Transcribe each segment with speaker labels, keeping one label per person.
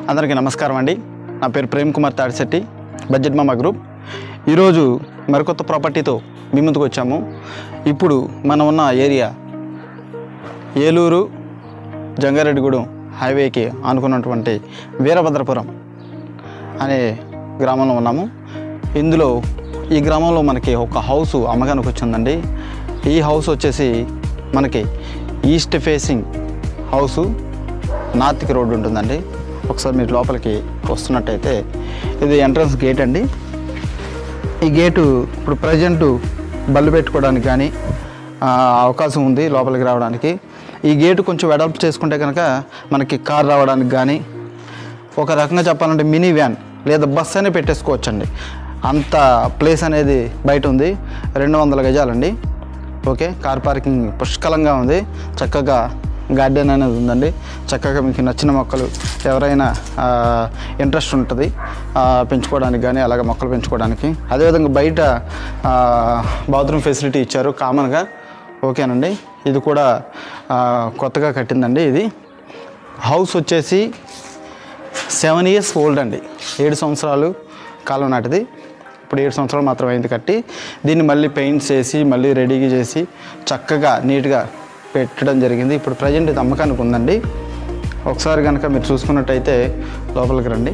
Speaker 1: అందరికీ నమస్కారం అండి. నా పేరు ప్రేమ్ కుమార్ తాడిశెట్టి, బడ్జెట్ మామా గ్రూప్. ఈరోజు మరికొత్త ప్రాపర్టీతో మీ ముందుకు వచ్చాము. ఇప్పుడు మనం ఉన్న ఏరియా ఏలూరు జంగారెడ్డిగూడెం హైవేకి ఆనుకున్నటువంటి వీరభద్రపురం అనే గ్రామంలో ఉన్నాము. ఈ గ్రామంలో మనకి ఒక హౌస్ అమ్మకానికి వచ్చిందండి. ఈ హౌస్ వచ్చేసి మనకి ఈస్ట్ ఫేసింగ్ హౌసు, నార్త్కి రోడ్డు ఉంటుందండి. ఒకసారి మీరు లోపలికి వస్తున్నట్టయితే ఇది ఎంట్రన్స్ గేట్ అండి. ఈ గేటు ఇప్పుడు ప్రజెంటు బళ్ళు పెట్టుకోవడానికి కానీ అవకాశం ఉంది లోపలికి రావడానికి. ఈ గేటు కొంచెం వెడల్పు చేసుకుంటే కనుక మనకి కార్ రావడానికి కానీ, ఒక రకంగా చెప్పాలంటే మినీ వ్యాన్ లేదా బస్ అనే పెట్టేసుకోవచ్చండి. అంత ప్లేస్ అనేది బయట ఉంది. 200 గజాలండి. ఓకే, కార్ పార్కింగ్ పుష్కలంగా ఉంది. చక్కగా గార్డెన్ అనేది ఉందండి. చక్కగా మీకు నచ్చిన మొక్కలు ఎవరైనా ఇంట్రెస్ట్ ఉంటుంది పెంచుకోవడానికి కానీ, అలాగే మొక్కలు పెంచుకోవడానికి. అదేవిధంగా బయట బాత్రూమ్ ఫెసిలిటీ ఇచ్చారు కామన్గా. ఓకేనండి, ఇది కూడా కొత్తగా కట్టిందండి. ఇది హౌస్ వచ్చేసి 7 years ఓల్డ్ అండి. 7 సంవత్సరాలు కాలం నాటిది. ఇప్పుడు 7 సంవత్సరాలు మాత్రం అయింది కట్టి. దీన్ని మళ్ళీ పెయింట్స్ వేసి మళ్ళీ రెడీగా చేసి చక్కగా నీట్గా పెట్టడం జరిగింది. ఇప్పుడు ప్రజెంట్ ఇది అమ్మకానికి ఉందండి. ఒకసారి కనుక మీరు చూసుకున్నట్టయితే లోపలికి రండి.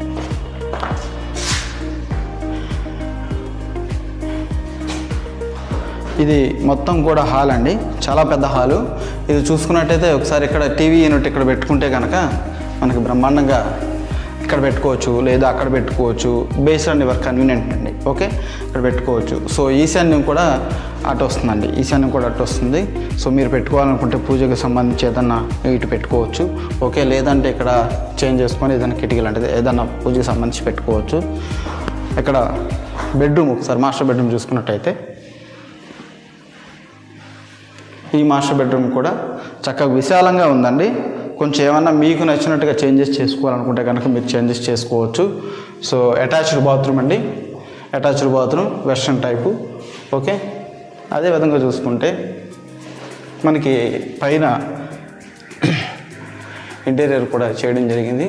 Speaker 1: ఇది మొత్తం కూడా హాల్ అండి, చాలా పెద్ద హాలు. ఇది చూసుకున్నట్టయితే ఒకసారి ఇక్కడ టీవీ యూనిట్ ఇక్కడ పెట్టుకుంటే కనుక మనకి బ్రహ్మాండంగా ఇక్కడ పెట్టుకోవచ్చు, లేదా అక్కడ పెట్టుకోవచ్చు. బేస్డ్ ఆన్ యువర్ కన్వీనియంట్ అండి. ఓకే, ఇక్కడ పెట్టుకోవచ్చు. సో ఈశాన్యం కూడా అటు వస్తుందండి. ఈశాన్యం కూడా అటు వస్తుంది. సో మీరు పెట్టుకోవాలనుకుంటే పూజకు సంబంధించి ఏదన్నా ఇటు పెట్టుకోవచ్చు. ఓకే, లేదంటే ఇక్కడ చేంజ్ చేసుకొని ఏదైనా కిటికీ లాంటిది ఏదన్నా పూజకు సంబంధించి పెట్టుకోవచ్చు. ఇక్కడ బెడ్రూమ్, ఒకసారి మాస్టర్ బెడ్రూమ్ చూసుకున్నట్టయితే ఈ మాస్టర్ బెడ్రూమ్ కూడా చక్కగా విశాలంగా ఉందండి. కొంచెం ఏమన్నా మీకు నచ్చినట్టుగా చేంజెస్ చేసుకోవాలనుకుంటే కనుక మీరు చేంజెస్ చేసుకోవచ్చు. సో అటాచ్డ్ బాత్రూమ్ అండి. Attached bathroom western type. Okay, అదేవిధంగా చూసుకుంటే మనకి పైన ఇంటీరియర్ కూడా చేయడం జరిగింది.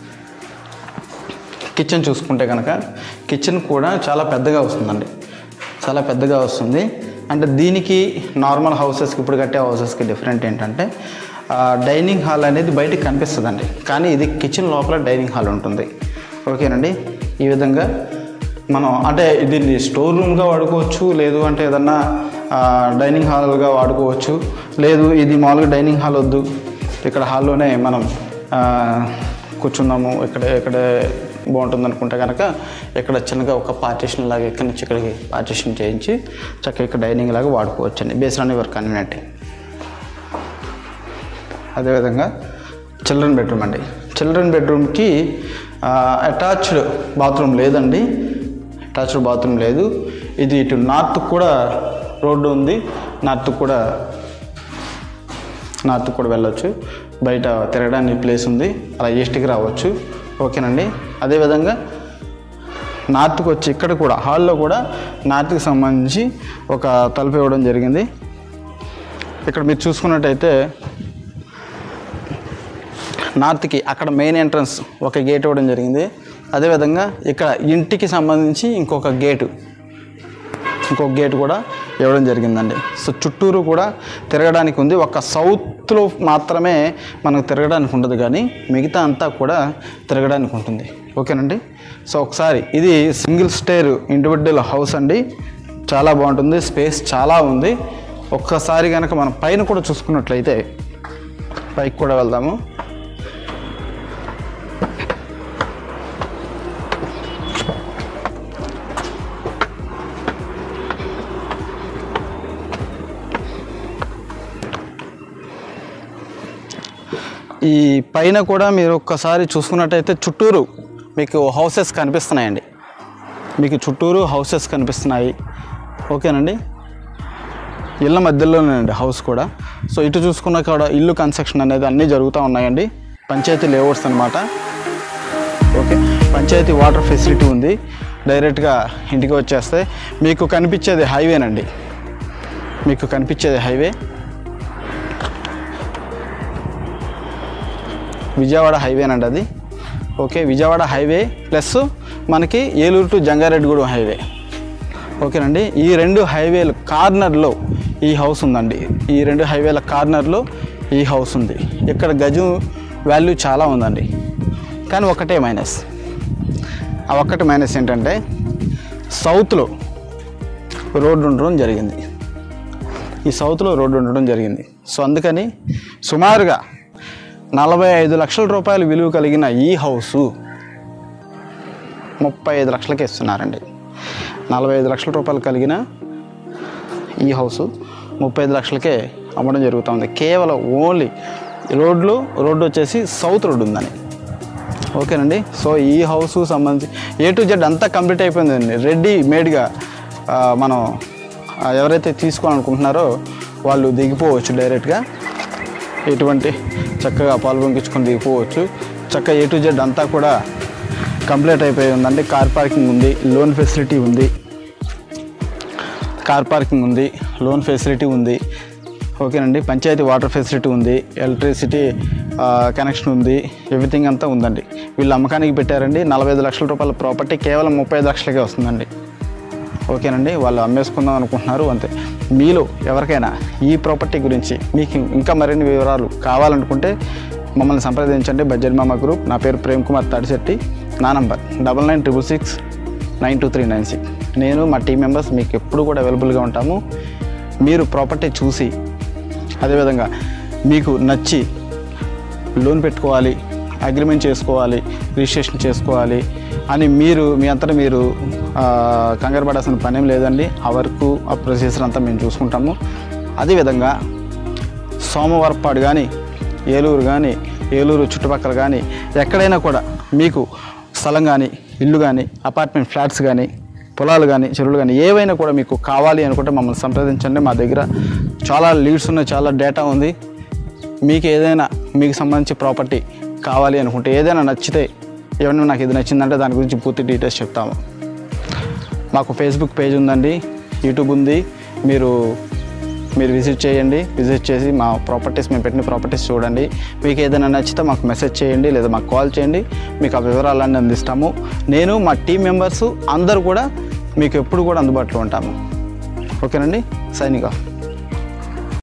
Speaker 1: కిచెన్ చూసుకుంటే కనుక కిచెన్ కూడా చాలా పెద్దగా వస్తుందండి. చాలా పెద్దగా వస్తుంది. అంటే దీనికి నార్మల్ హౌసెస్కి, ఇప్పుడు కట్టే హౌసెస్కి డిఫరెంట్ ఏంటంటే డైనింగ్ హాల్ అనేది బయటికి కనిపిస్తుందండి, కానీ ఇది కిచెన్ లోపల డైనింగ్ హాల్ ఉంటుంది. ఓకేనండి, ఈ విధంగా మనం అంటే దీన్ని స్టోర్ రూమ్గా వాడుకోవచ్చు, లేదు అంటే ఏదన్నా డైనింగ్ హాల్గా వాడుకోవచ్చు. లేదు ఇది మామూలుగా డైనింగ్ హాల్ వద్దు, ఇక్కడ హాల్లోనే మనం కూర్చున్నాము, ఇక్కడే బాగుంటుంది అనుకుంటే కనుక ఇక్కడ చిన్నగా ఒక పార్టీషన్ లాగా ఇక్కడి నుంచి ఇక్కడికి పార్టీషన్ చేయించి చక్కగా ఇక్కడ డైనింగ్ లాగా వాడుకోవచ్చు అండి, బేస్డ్ ఆన్ యువర్ కన్వీనియంట్. అదేవిధంగా చిల్డ్రన్ బెడ్రూమ్ అండి. చిల్డ్రన్ బెడ్రూమ్కి అటాచ్డ్ బాత్రూమ్ లేదండి. అటాచ్డ్ బాత్రూమ్ లేదు. ఇది ఇటు నార్త్ కూడా రోడ్డు ఉంది. నార్త్ కూడా వెళ్ళొచ్చు. బయట తిరగడానికి ప్లేస్ ఉంది. అలా ఈస్ట్కి రావచ్చు. ఓకేనండి, అదేవిధంగా నార్త్కి వచ్చి ఇక్కడ కూడా హాల్లో కూడా నార్త్కి సంబంధించి ఒక తలుపు ఇవ్వడం జరిగింది. ఇక్కడ మీరు చూసుకున్నట్టయితే నార్త్కి అక్కడ మెయిన్ ఎంట్రన్స్ ఒక గేట్ ఇవ్వడం జరిగింది. అదేవిధంగా ఇక్కడ ఇంటికి సంబంధించి ఇంకొక గేటు కూడా ఇవ్వడం జరిగిందండి. సో చుట్టూరు కూడా తిరగడానికి ఉంది. ఒక సౌత్లో మాత్రమే మనకు తిరగడానికి ఉండదు, కానీ మిగతా అంతా కూడా తిరగడానికి ఉంటుంది. ఓకేనండి, సో ఒకసారి ఇది సింగిల్ స్టేర్ ఇండివిడ్యువల్ హౌస్ అండి. చాలా బాగుంటుంది, స్పేస్ చాలా ఉంది. ఒక్కసారి కనుక మనం పైన కూడా చూసుకున్నట్లయితే పైకి కూడా వెళ్దాము. ఈ పైన కూడా మీరు ఒక్కసారి చూసుకున్నట్టయితే చుట్టూరు మీకు హౌసెస్ కనిపిస్తున్నాయండి. మీకు చుట్టూరు హౌసెస్ కనిపిస్తున్నాయి. ఓకేనండి, ఇళ్ళ మధ్యలోనేనండి హౌస్ కూడా. సో ఇటు చూసుకున్న కూడా ఇల్లు కన్స్ట్రక్షన్ అనేది అన్నీ జరుగుతూ ఉన్నాయండి. పంచాయతీ లేఅవుట్స్ అనమాట. ఓకే, పంచాయతీ వాటర్ ఫెసిలిటీ ఉంది. డైరెక్ట్గా ఇంటికి వచ్చేస్తే మీకు కనిపించేది హైవేనండి. మీకు కనిపించేది హైవే. విజయవాడ హైవేనండి అది. ఓకే, విజయవాడ హైవే ప్లస్ మనకి ఏలూరు టు జంగారెడ్డిగూడెం హైవే. ఓకేనండి, ఈ 2 హైవేల కార్నర్లో ఈ హౌస్ ఉందండి. ఈ 2 హైవేల కార్నర్లో ఈ హౌస్ ఉంది. ఇక్కడ గజం వాల్యూ చాలా ఉందండి. కానీ ఒకటే మైనస్. ఆ ఒక్కటి మైనస్ ఏంటంటే సౌత్లో రోడ్డు ఉండడం జరిగింది. ఈ సౌత్లో రోడ్డు ఉండడం జరిగింది. సో అందుకని సుమారుగా 45 లక్షల రూపాయలు విలువ కలిగిన ఈ హౌసు 35 లక్షలకే ఇస్తున్నారండి. 45 లక్షల రూపాయలు కలిగిన ఈ హౌసు 35 లక్షలకే అమ్మడం జరుగుతుంది. కేవలం ఓన్లీ రోడ్డు వచ్చేసి సౌత్ రోడ్డు ఉందని. ఓకేనండి, సో ఈ హౌస్ సంబంధించి A to Z అంతా కంప్లీట్ అయిపోయిందండి. రెడీమేడ్గా మనం ఎవరైతే తీసుకోవాలనుకుంటున్నారో వాళ్ళు దిగిపోవచ్చు డైరెక్ట్గా. ఎటువంటి చక్కగా పాలు పొంగించుకొని దిగిపోవచ్చు. చక్కగా A to Z అంతా కూడా కంప్లీట్ అయిపోయి ఉందండి. కార్ పార్కింగ్ ఉంది, లోన్ ఫెసిలిటీ ఉంది. కార్ పార్కింగ్ ఉంది, లోన్ ఫెసిలిటీ ఉంది. ఓకేనండి, పంచాయతీ వాటర్ ఫెసిలిటీ ఉంది, ఎలక్ట్రిసిటీ కనెక్షన్ ఉంది, ఎవ్రీథింగ్ అంతా ఉందండి. వీళ్ళు అమ్మకానికి పెట్టారండి. 45 లక్షల రూపాయల ప్రాపర్టీ కేవలం 35 లక్షలకే వస్తుందండి. ఓకేనండి, వాళ్ళు అమ్మేసుకుందాం అనుకుంటున్నారు అంతే. మీలో ఎవరికైనా ఈ ప్రాపర్టీ గురించి మీకు ఇంకా మరిన్ని వివరాలు కావాలనుకుంటే మమ్మల్ని సంప్రదించండి. బడ్జెట్ మామ గ్రూప్. నా పేరు ప్రేమ్ కుమార్ తాడిశెట్టి. నా నంబర్ 9966692396. నేను మా టీం మెంబర్స్ మీకు ఎప్పుడు కూడా అవైలబుల్గా ఉంటాము. మీరు ప్రాపర్టీ చూసి అదేవిధంగా మీకు నచ్చి లోన్ పెట్టుకోవాలి, అగ్రిమెంట్ చేసుకోవాలి, రిజిస్ట్రేషన్ చేసుకోవాలి అని మీరు మీ అంతటా మీరు కంగారు పడాల్సిన పనేం లేదండి. ఆ వర్క్ ఆ ప్రొసీజర్ అంతా మేము చూసుకుంటాము. అదేవిధంగా సోమవారపాడు కానీ, ఏలూరు కానీ, ఏలూరు చుట్టుపక్కల కానీ ఎక్కడైనా కూడా మీకు స్థలం కానీ, ఇల్లు కానీ, అపార్ట్మెంట్ ఫ్లాట్స్ కానీ, పొలాలు కానీ, చెరువులు కానీ ఏవైనా కూడా మీకు కావాలి అనుకుంటే మమ్మల్ని సంప్రదించండి. మా దగ్గర చాలా లీడ్స్ ఉన్నాయి, చాలా డేటా ఉంది. మీకు ఏదైనా మీకు సంబంధించి ప్రాపర్టీ కావాలి అనుకుంటే, ఏదైనా నచ్చితే, ఏమన్నా నాకు ఇది నచ్చిందంటే దాని గురించి పూర్తి డీటెయిల్స్ చెప్తాము. మాకు ఫేస్బుక్ పేజ్ ఉందండి, యూట్యూబ్ ఉంది. మీరు విజిట్ చేయండి. విజిట్ చేసి మా ప్రాపర్టీస్, మేము పెట్టిన ప్రాపర్టీస్ చూడండి. మీకు ఏదైనా నచ్చితే మాకు మెసేజ్ చేయండి లేదా మాకు కాల్ చేయండి. మీకు ఆ వివరాలన్నీ అందిస్తాము. నేను మా టీం మెంబర్స్ అందరూ కూడా మీకు ఎప్పుడు కూడా అందుబాటులో ఉంటాము. ఓకేనండి, సైనింగ్ ఆఫ్.